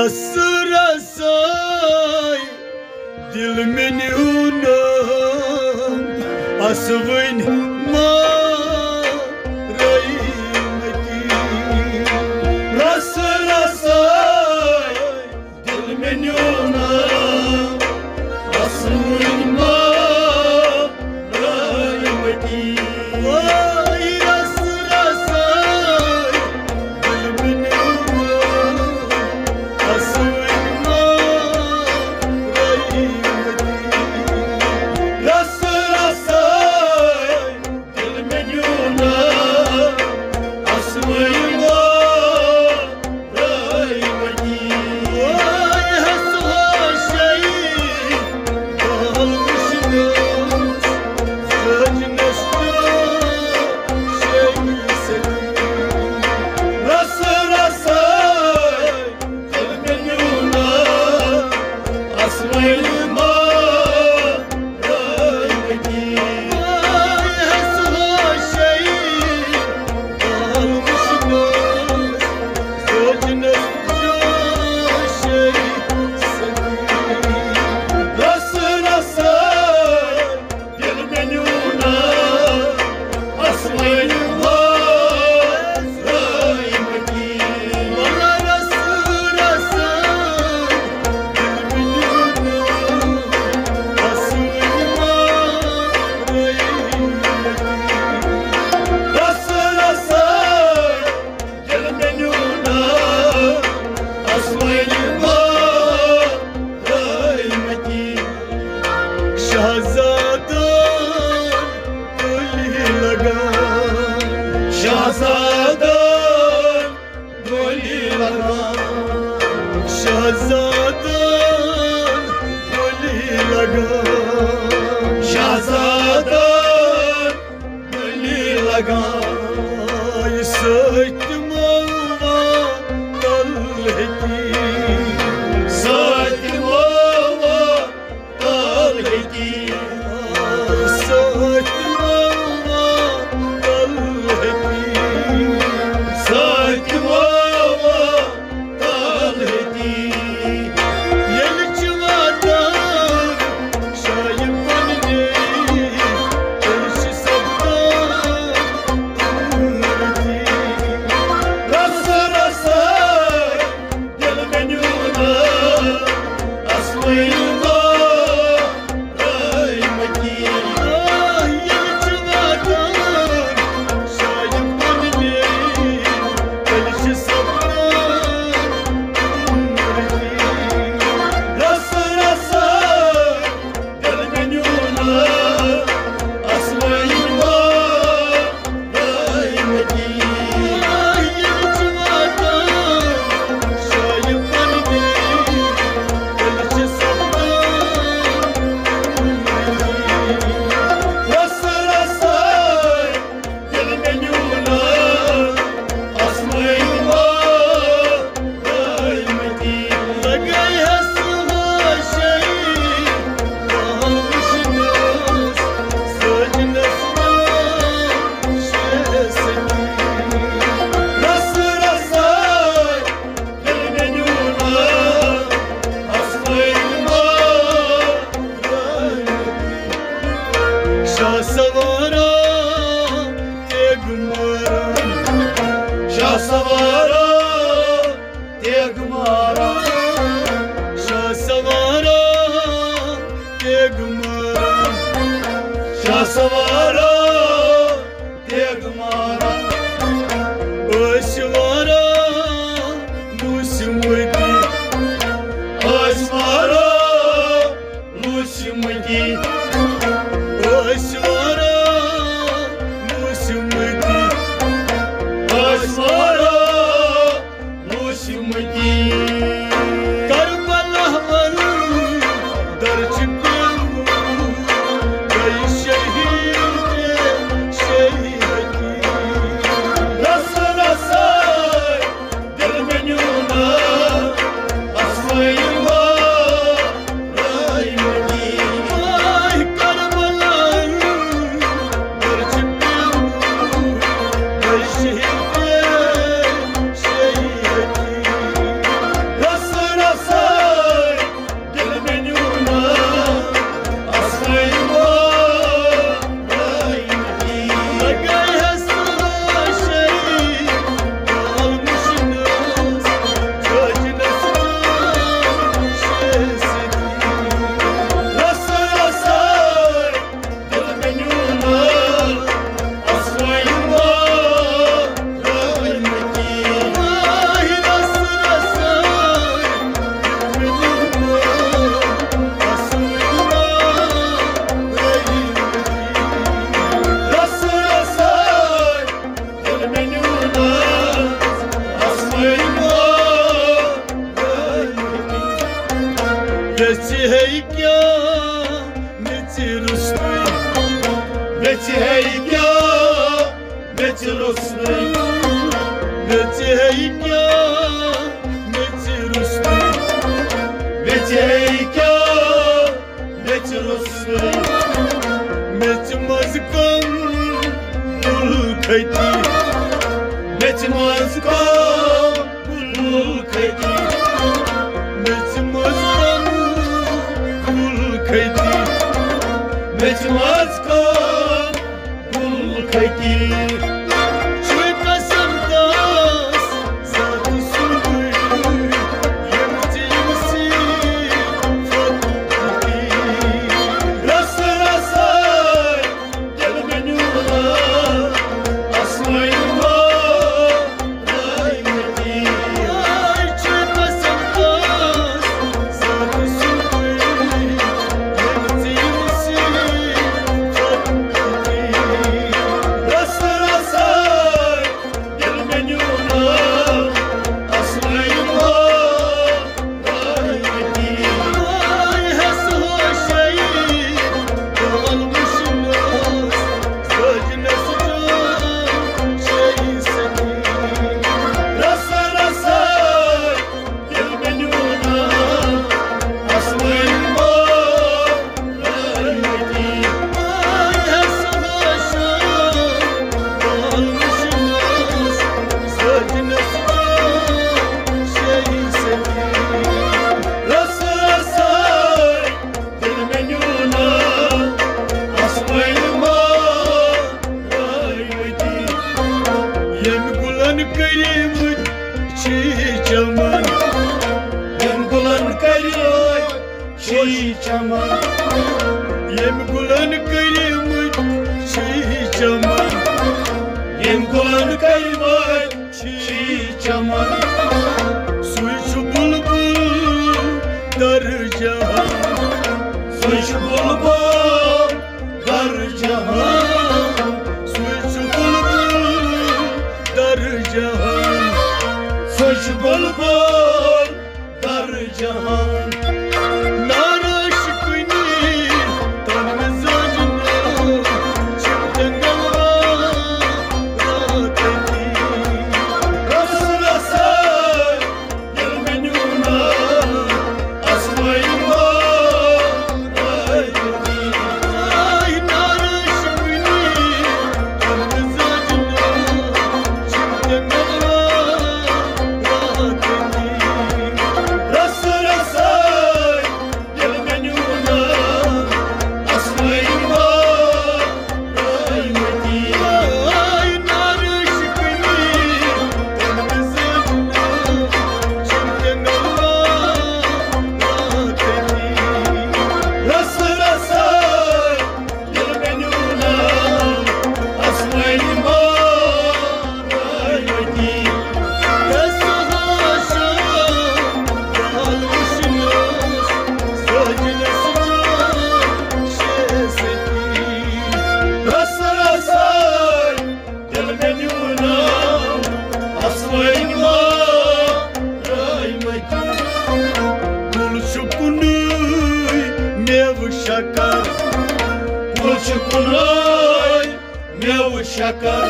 रस रसाय दिल में न्यूना असवन मारई मती रस रसाय दिल में न्यूना असवन मारई मती दर्ज पे Meti heykya, meti rusli, meti heykya, meti rusli, meti heykya, meti rusli, meti mazkan bul kayti, meti mazkan bul kayti, meti mazkan bul kayti, meti mazkan bul kayti. Çaman, yem gulan kayımı çiğ çaman, yem gulan kayımı çiğ çaman, suyu bulbul dar cahan, suyu bulbul dar cahan, suyu bulbul dar cahan, suyu bulbul dar cahan. Kulçukunay mev şakar,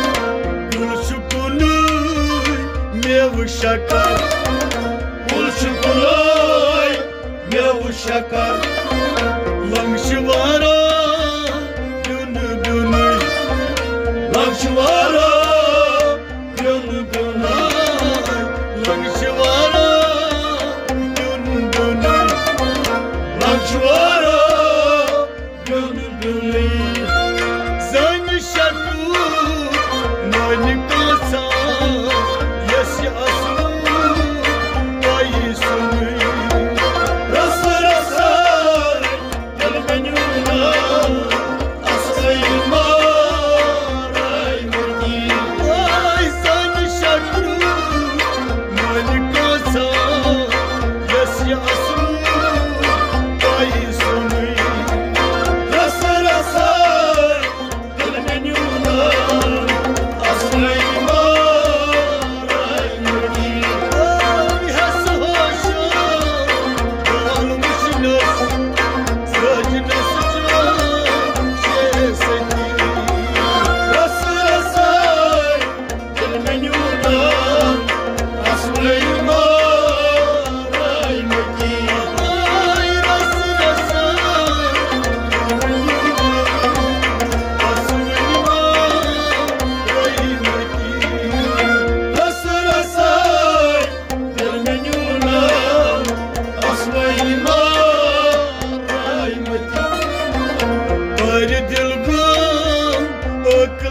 kulçukunay mev şakar, kulçukunay mev şakar. Langşivara gönü gönü, langşivara gönü gönü, langşivara gönü gönü, langşivara.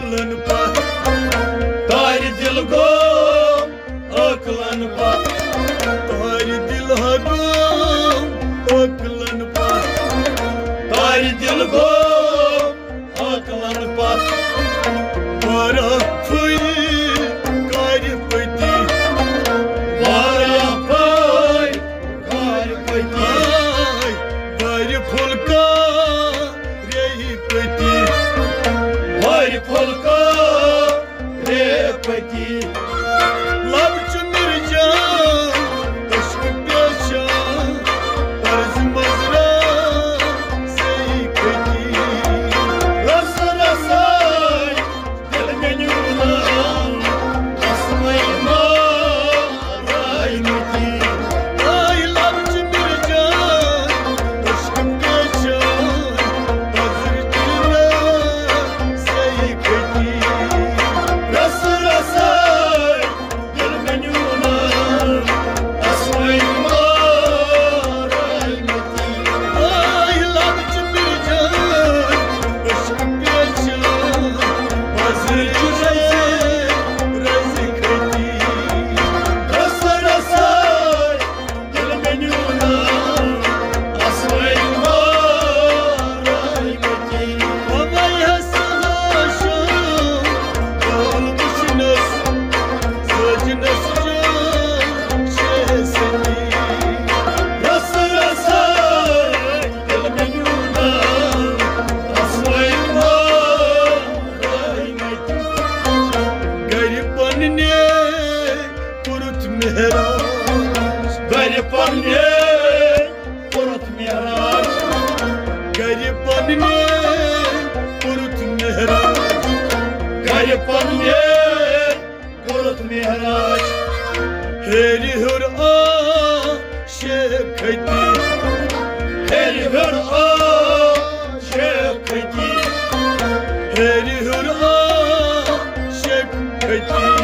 akılın pat Tari dil gom akılın pat Tari dil hagom akılın pat Tari dil gom akılın pat Para fıy kari pati Para fıy kari pati Vari fulka rehi pati Vari fulka rehi pati Lavç mircan aşk pyaşa Arz mazra seykati Rasa rasay dil menyuna Asmayma raymati Ay lavç mircan aşk pyaşa Arz dilna seykati Rasa rasay dil menyuna Asmayma raymati Ay lavç mircan aşk pyaşa Arz dilna razikati Rasa rasay dil menyuna Asmayma raymati Vay haslaşım olmuşsunuz Sözünüz can şesini Rasa rasay dil menyuna Asmayma raymati Gariban ne kurut mihraç Gariban ne kurut mihraç Gariban ne kurut mihraç Gariban ne kurut mihraç Heri hür şefkati Heri hür şefkati Heri hür şefkati